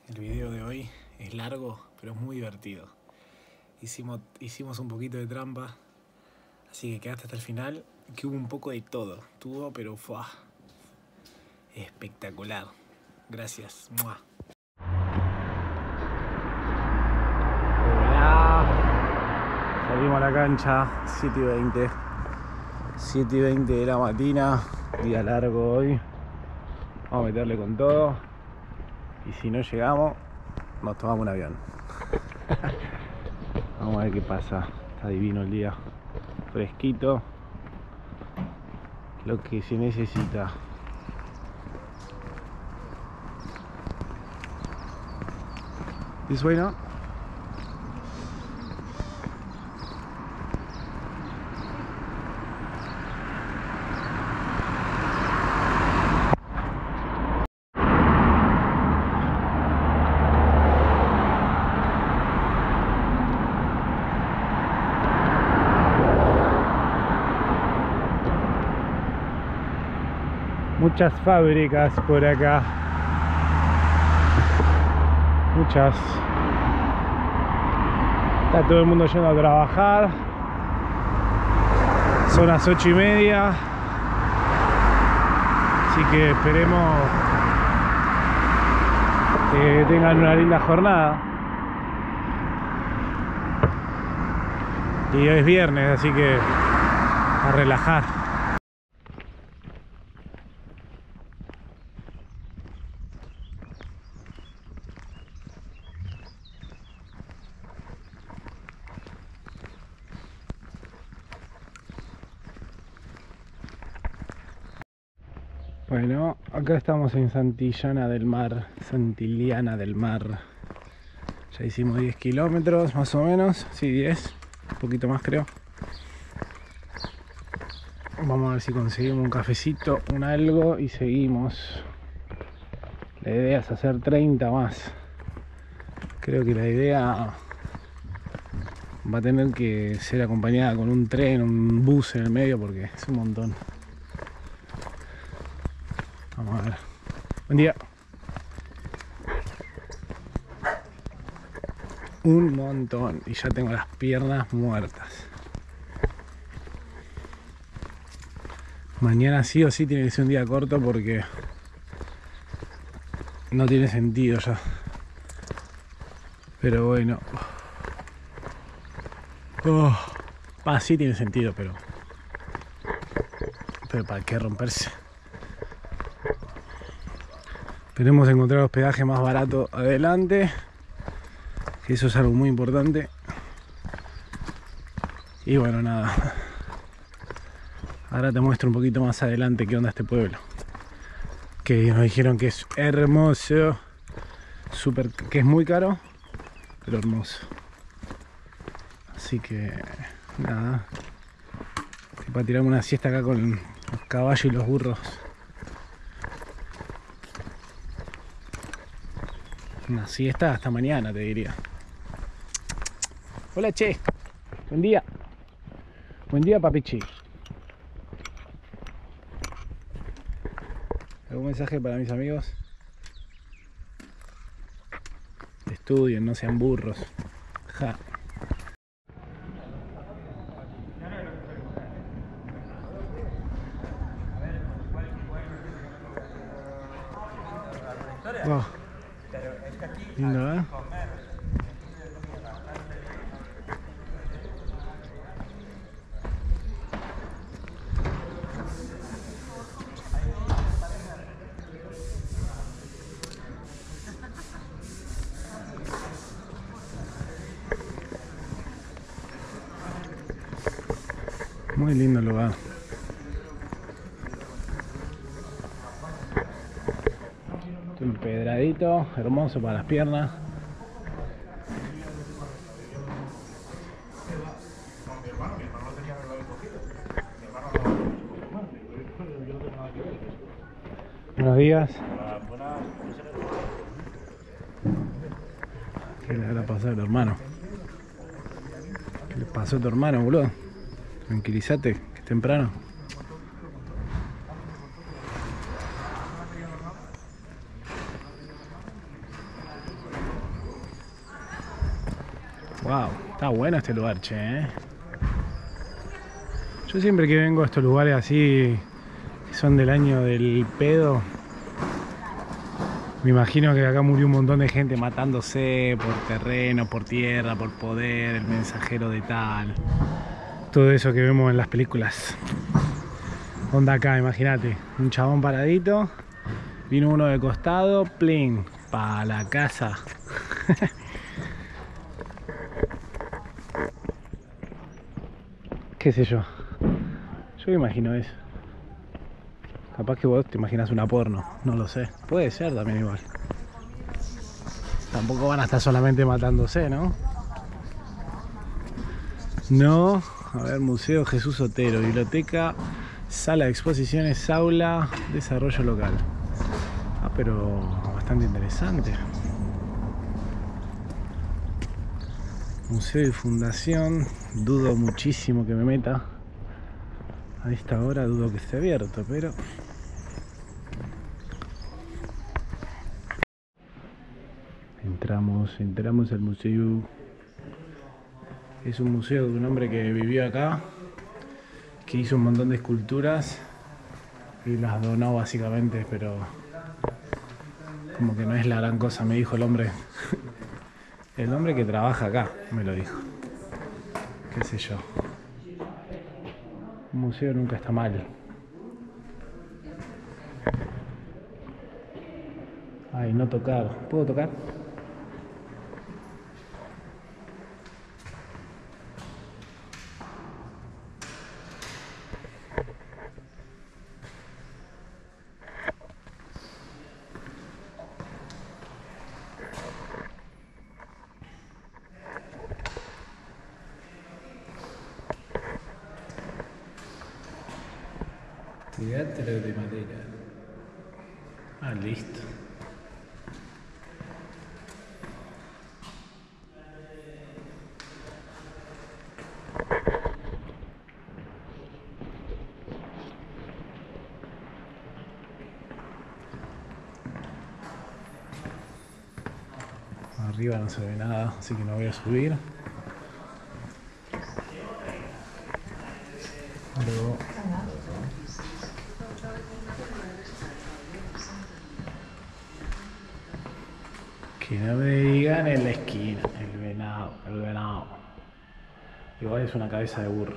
El video de hoy es largo, pero es muy divertido. Hicimos un poquito de trampa, así que quedaste hasta el final, que hubo un poco de todo. Tuvo, pero fue espectacular. Gracias. ¡Mua! Hola. Salimos a la cancha, 7:20. 7:20 de la mañana, día largo hoy. Vamos a meterle con todo. Y si no llegamos, nos tomamos un avión. Vamos a ver qué pasa. Está divino el día. Fresquito. Lo que se necesita. This way, ¿no? Muchas fábricas por acá. Muchas. Está todo el mundo yendo a trabajar. Son las 8:30. Así que esperemos que tengan una linda jornada. Y hoy es viernes, así que a relajar. Bueno, acá estamos en Santillana del Mar, Santillana del Mar. Ya hicimos 10 kilómetros más o menos, sí, 10, un poquito más creo. Vamos a ver si conseguimos un cafecito, un algo y seguimos. La idea es hacer 30 más. Creo que la idea va a tener que ser acompañada con un tren, un bus en el medio porque es un montón. Vamos a ver. Buen día. Un montón. Y ya tengo las piernas muertas. Mañana sí o sí tiene que ser un día corto porque no tiene sentido ya. Pero bueno. Sí tiene sentido, pero ¿para qué romperse? Esperemos encontrar hospedaje más barato adelante, que eso es algo muy importante. Y bueno, nada. Ahora te muestro un poquito más adelante qué onda este pueblo. Que nos dijeron que es hermoso, súper, que es muy caro, pero hermoso. Así que nada. Para tirarme una siesta acá con los caballos y los burros. Una siesta hasta mañana, te diría. Hola, che. Buen día. Buen día, papichi. ¿Algún mensaje para mis amigos? Estudien, no sean burros. Ja. Oh. Lindo, ¿eh? Muy lindo el lugar. Empedradito, hermoso para las piernas. Buenos días. ¿Qué le habrá pasado a tu hermano? ¿Qué le pasó a tu hermano, boludo? Tranquilízate, que es temprano. Wow, está bueno este lugar, che, ¿eh? Yo siempre que vengo a estos lugares así, que son del año del pedo, me imagino que acá murió un montón de gente matándose por terreno, por tierra, por poder, el mensajero de tal. Todo eso que vemos en las películas. Onda acá, imagínate, un chabón paradito, vino uno de costado, plin, pa' la casa. ¿Qué sé yo? Yo me imagino eso. Capaz que vos te imaginas una porno, no lo sé. Puede ser también igual. Tampoco van a estar solamente matándose, ¿no? No, a ver, Museo Jesús Otero, biblioteca, sala de exposiciones, aula, desarrollo local. Ah, pero bastante interesante. Museo y fundación, dudo muchísimo que me meta. A esta hora dudo que esté abierto, pero... Entramos al museo. Es un museo de un hombre que vivió acá, que hizo un montón de esculturas y las donó básicamente, pero como que no es la gran cosa, me dijo el hombre. El hombre que trabaja acá me lo dijo. Qué sé yo. Un museo nunca está mal. Ay, no tocar. ¿Puedo tocar? Teatro de madera. Ah, listo. Arriba no se ve nada, así que no voy a subir. Luego... Que no me digan en la esquina, el venado, el venado. Igual es una cabeza de burro.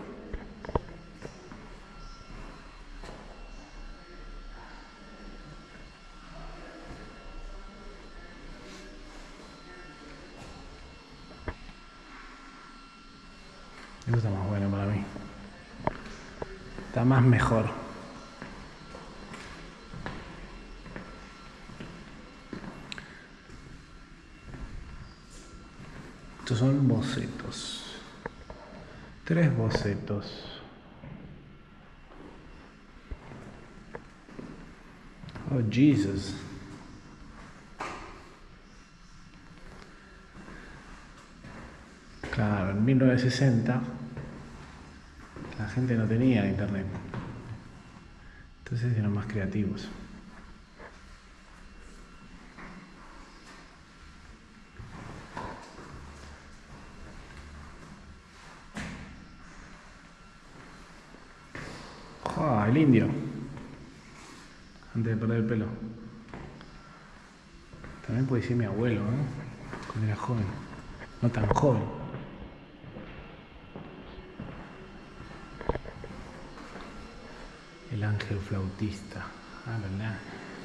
Eso está más bueno para mí. Está más mejor. Estos son bocetos. 3 bocetos. Oh, Jesus. Claro, en 1960 la gente no tenía internet. Entonces eran más creativos. Ah, el indio. Antes de perder el pelo. También puede ser mi abuelo, ¿eh? Cuando era joven. No tan joven. El ángel flautista. Ah, verdad.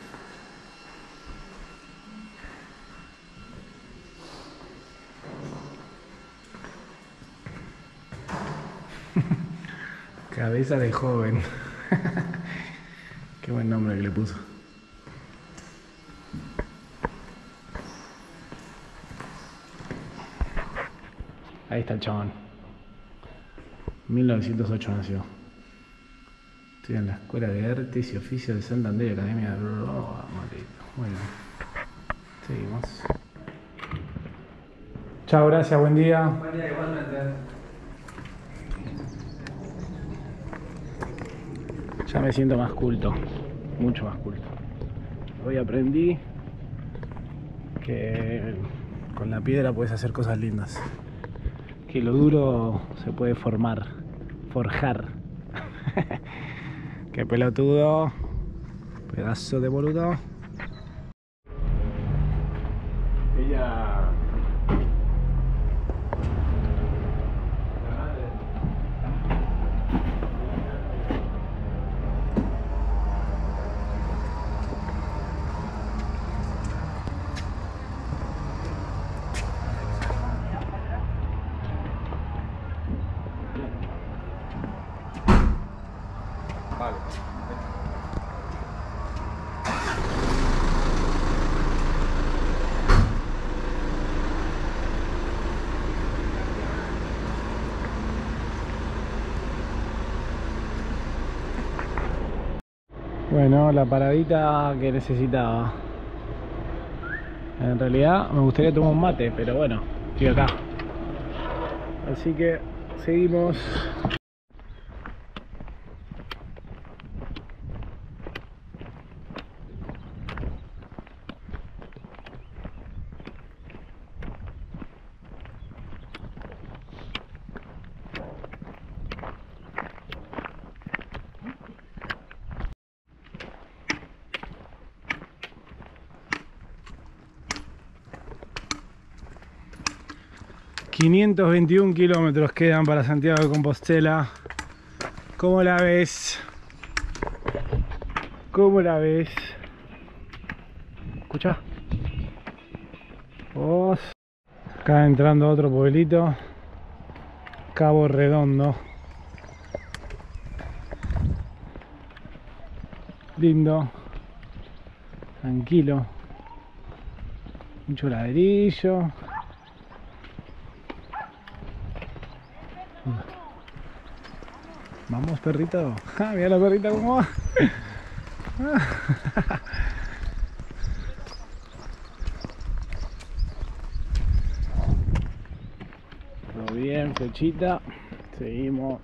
Cabeza de joven. Qué buen nombre que le puso. Ahí está el chabón. 1908 nació. Estudia en la Escuela de Artes y Oficios de Santander, Academia de Roma. Bueno, seguimos. Chao, gracias, buen día. Buen día, igualmente. Ya me siento más culto, mucho más culto. Hoy aprendí que con la piedra puedes hacer cosas lindas. que lo duro se puede forjar. Qué pelotudo, pedazo de boludo. Ella... Vale. Bueno, la paradita que necesitaba. En realidad me gustaría tomar un mate, pero bueno, estoy acá. Así que seguimos. ...521 kilómetros quedan para Santiago de Compostela. ¿Cómo la ves? ¿Cómo la ves? ¿Escuchá? Vos. Acá entrando a otro pueblito. Cabo Redondo. Lindo. Tranquilo. Mucho ladrillo. Vamos, perrito. Mira la perrita cómo va. Todo bien, flechita. Seguimos.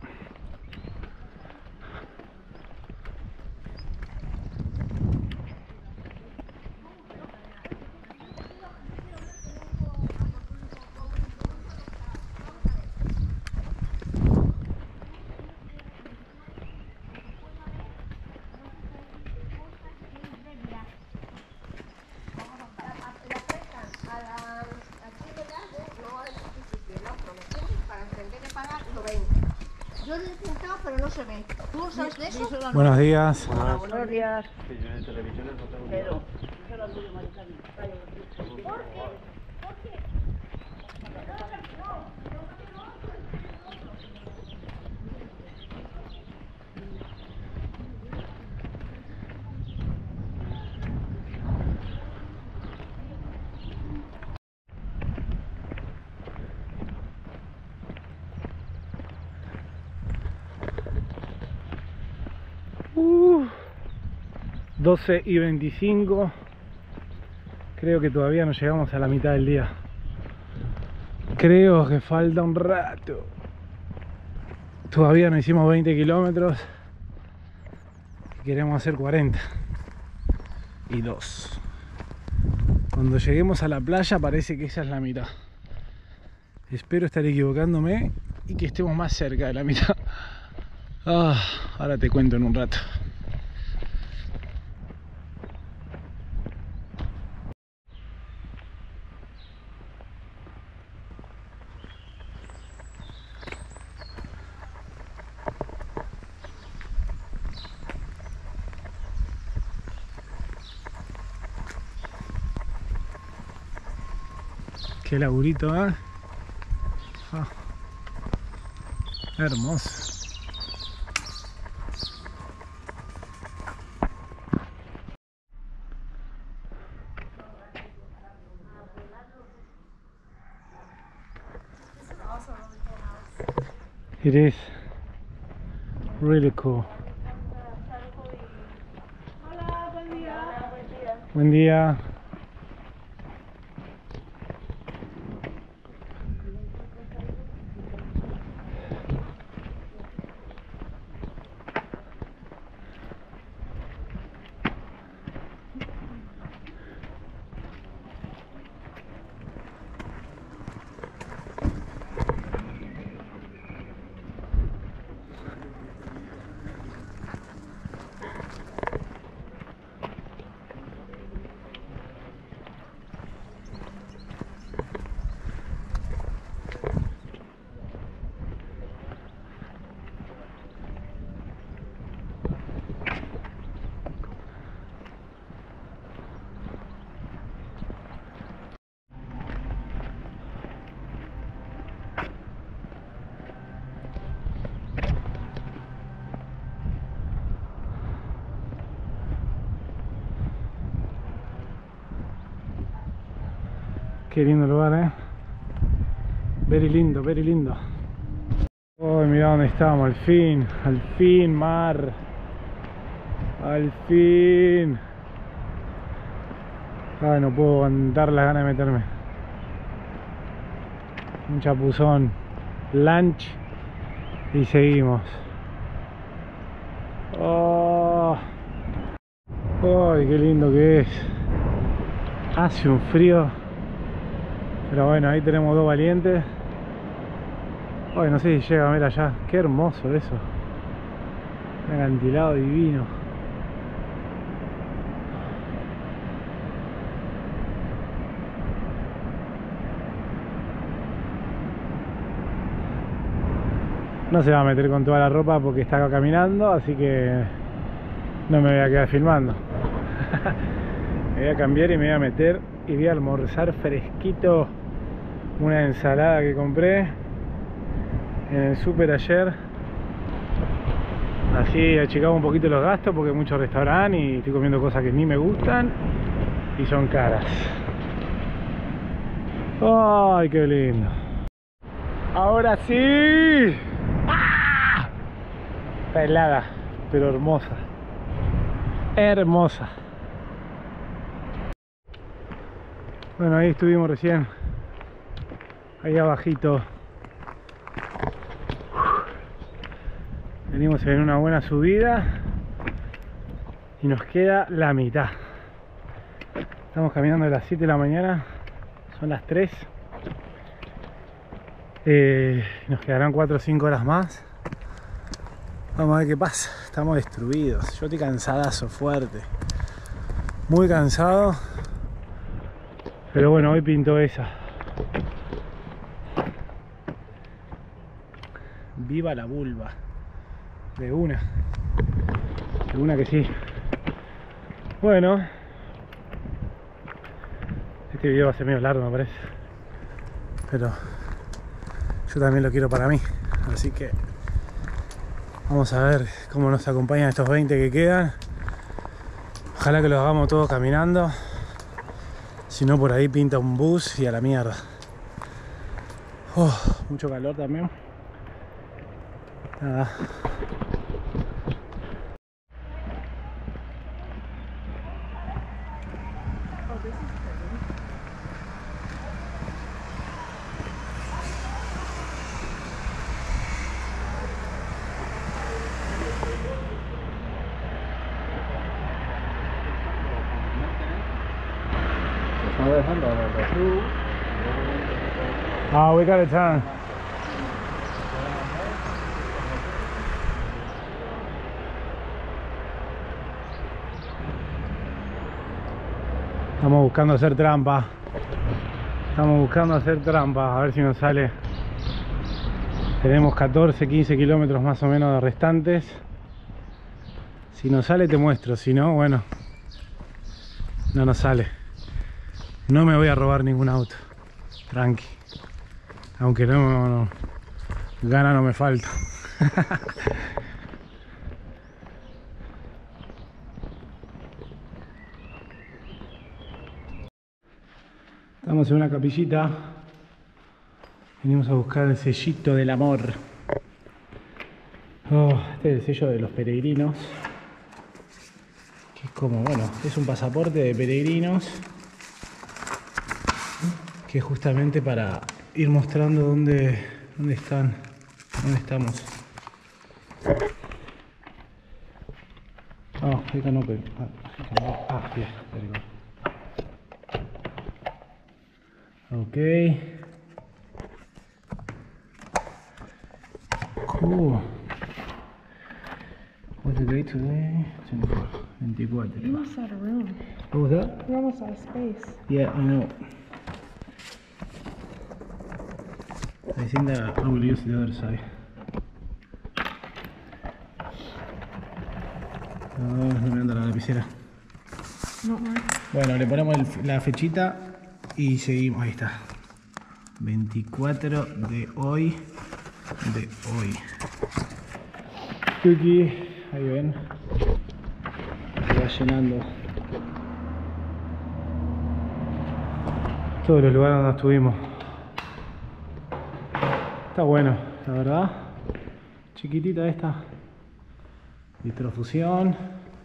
Yo lo he intentado, pero no se ve. ¿Tú no sabes de eso? Buenos días. Hola, buenos días. Pero... Uh, 12:25. Creo que todavía no llegamos a la mitad del día. Creo que falta un rato. Todavía no hicimos 20 kilómetros. Queremos hacer 40. Y 2. Cuando lleguemos a la playa parece que esa es la mitad. Espero estar equivocándome y que estemos más cerca de la mitad. Ahora te cuento en un rato. Qué laburito, ¿eh? Hermoso. It is really cool. Hola, buen día. Buen día. Qué lindo lugar, very lindo, very lindo. Oh, mira dónde estamos, al fin, mar. Al fin. Ay, no puedo aguantar las ganas de meterme. Un chapuzón, lunch y seguimos. Oh. Ay, qué lindo que es. Hace un frío. Pero bueno, ahí tenemos dos valientes. Ay, no sé si llega a ver allá. Qué hermoso eso. Un acantilado divino. No se va a meter con toda la ropa porque está acá caminando, así que no me voy a quedar filmando. Me voy a cambiar y me voy a meter y voy a almorzar fresquito una ensalada que compré en el súper ayer. Así achicamos un poquito los gastos porque hay muchos restaurantes y estoy comiendo cosas que ni me gustan y son caras. ¡Ay, qué lindo! ¡Ahora sí! ¡Ah! Está helada, pero hermosa. Hermosa. Bueno, ahí estuvimos recién. Ahí abajito. Venimos en una buena subida y nos queda la mitad. Estamos caminando a las 7 de la mañana, son las 3. Nos quedarán 4 o 5 horas más. Vamos a ver qué pasa. Estamos destruidos. Yo estoy cansadazo, fuerte. Muy cansado. Pero bueno, hoy pintó esa. Viva la vulva. De una que sí. Bueno, este video va a ser medio largo, me parece, pero yo también lo quiero para mí, así que vamos a ver cómo nos acompañan estos 20 que quedan. Ojalá que los hagamos todos caminando, si no por ahí pinta un bus y a la mierda. Mucho calor también. Nada. We gotta turn. Estamos buscando hacer trampa. A ver si nos sale. Tenemos 14, 15 kilómetros más o menos de restantes. Si nos sale te muestro, si no, bueno, no nos sale. No me voy a robar ningún auto, tranqui. Aunque no gana no me falta. Estamos en una capillita. Venimos a buscar el sellito del amor. Este es el sello de los peregrinos. Que es como, bueno, es un pasaporte de peregrinos. Que es justamente para ir mostrando dónde estamos. We can open. Yeah, there you go. Okay. Cool. What's the date today? 24. We're almost out of room. What was that? We're almost out of space. Yeah, I know. I think that I will use the other side. No me anda la lapicera. No, bueno, le ponemos la fechita y seguimos. Ahí está. 24 de hoy. Tuki, ahí ven. Se va llenando. todos los lugares donde estuvimos. Está bueno, la verdad. Chiquitita esta. Vitrofusión.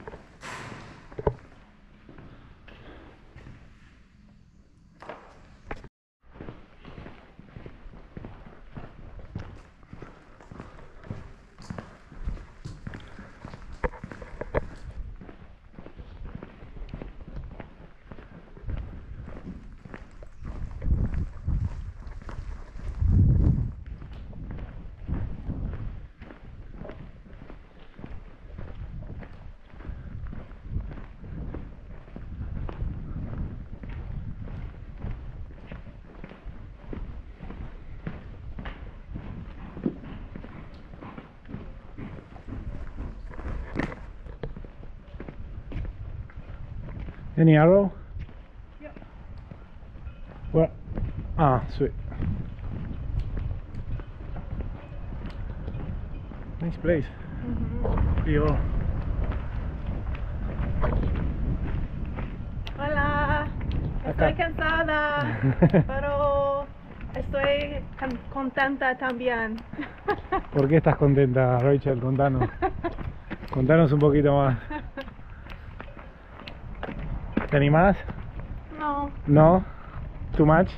Any arrow? Yep. Where? Ah, sweet. Nice place. Frío. Hola. Estoy cansada, pero estoy contenta también. ¿Por qué estás contenta, Rachel? Contanos. Contanos un poquito más. ¿Te animás? No. ¿No? ¿Too much?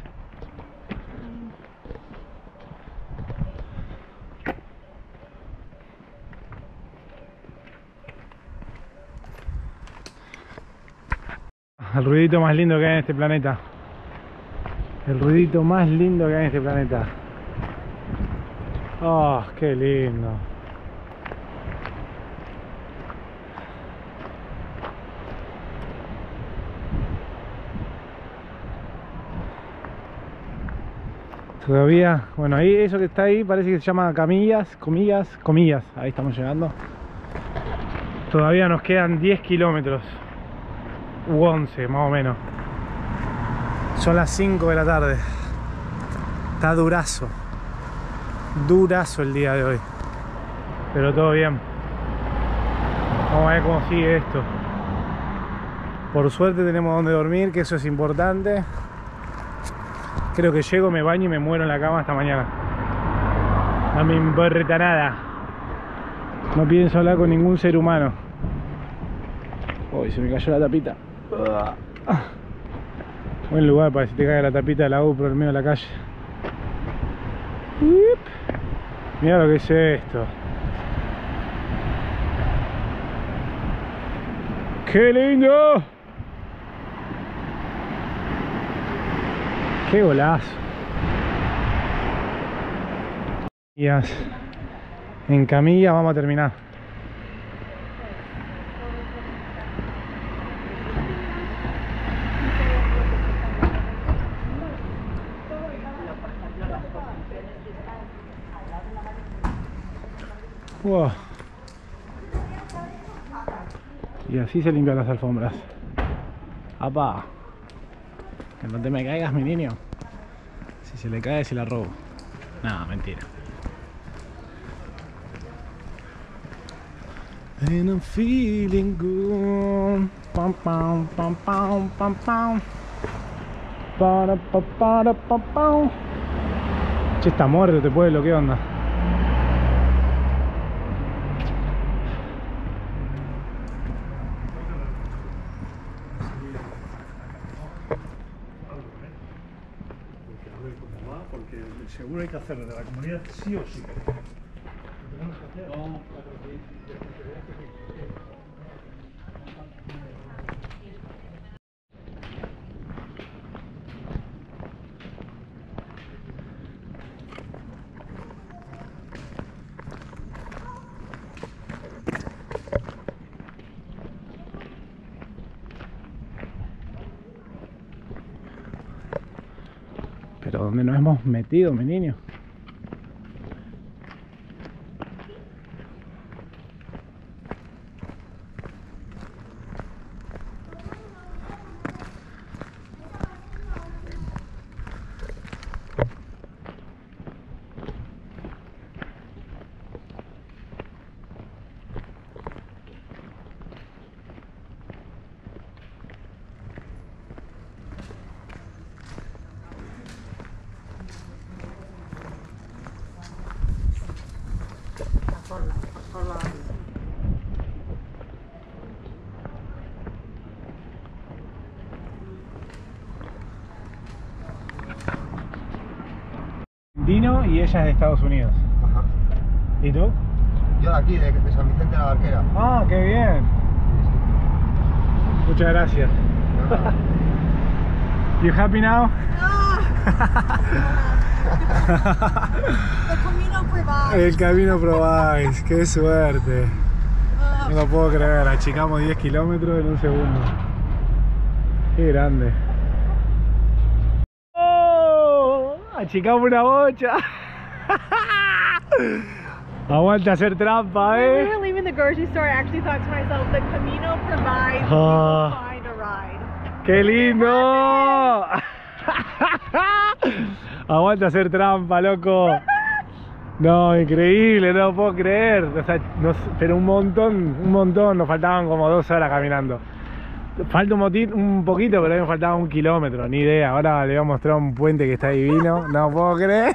El ruidito más lindo que hay en este planeta. El ruidito más lindo que hay en este planeta. Oh, qué lindo. Todavía, bueno, ahí eso que está ahí parece que se llama Camillas, Comillas, ahí estamos llegando. Todavía nos quedan 10 kilómetros, u 11 más o menos. Son las 5 de la tarde. Está durazo el día de hoy, pero todo bien. Vamos a ver cómo sigue esto. Por suerte tenemos donde dormir, que eso es importante. Creo que llego, me baño y me muero en la cama hasta mañana. No me importa nada. No pienso hablar con ningún ser humano. Uy, se me cayó la tapita. Buen lugar para que se te caiga la tapita de la GoPro en medio de la calle. Mira lo que es esto. ¡Qué lindo! ¡Qué golazo! En Camilla vamos a terminar. Wow. Y así se limpian las alfombras. ¡Apa! Que no te me caigas, mi niño. Si se le cae, se la robo. No, mentira. And I'm feeling good. Pam pam pam pam pam pam. Para pam. Che, está muerto este pueblo, ¿qué onda? Porque seguro hay que hacerlo de la comunidad sí o sí. Pero ¿dónde nos hemos metido, mi niño? argentino y ella es de Estados Unidos. Ajá. ¿Y tú? Yo de aquí, de San Vicente de la Barquera. Ah, qué bien. Muchas gracias. You happy now? El camino privado. El camino probáis, qué suerte. No lo puedo creer, achicamos 10 kilómetros en un segundo. Qué grande. ¡Oh! Achicamos una bocha. Aguanta hacer trampa, When we eh. were leaving the grocery store, I actually thought to myself, the Camino provides, we will find a ride. ¡Qué lindo! Aguanta hacer trampa, loco. No, increíble, no lo puedo creer. O sea, pero un montón. Nos faltaban como 2 horas caminando. Falta un poquito, pero a mí me faltaba 1 kilómetro, ni idea. Ahora le voy a mostrar un puente que está divino. No puedo creer.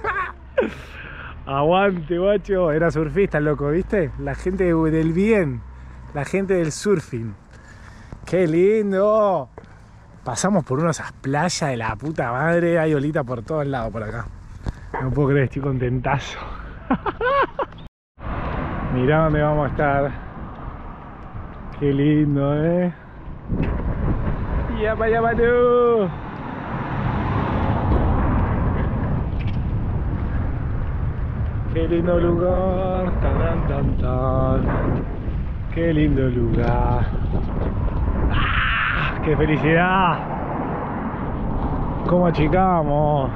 Aguante, guacho. Era surfista, loco, ¿viste? La gente del bien. La gente del surfing. ¡Qué lindo! Pasamos por esas playas de la puta madre. Hay olita por todos lados por acá. No puedo creer, estoy contentazo. Mirá dónde vamos a estar. Qué lindo, eh. ¡Yapa, yapa, tú! Qué lindo lugar. Tan, tan, tan. Qué lindo lugar. ¡Ah! ¡Qué felicidad! ¿Cómo achicamos?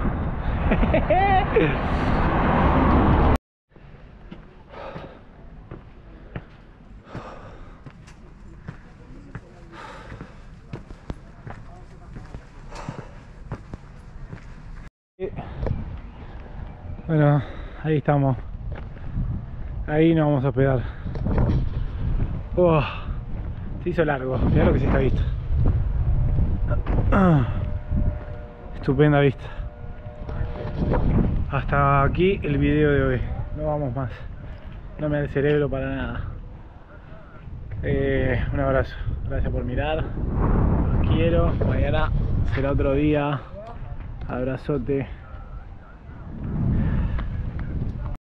Bueno, ahí estamos. Ahí nos vamos a hospedar. Se hizo largo, mirá lo que se está vista. Estupenda vista. Hasta aquí el video de hoy. No vamos más. No me da el cerebro para nada. Un abrazo. Gracias por mirar. Los quiero. Mañana será otro día. Abrazote.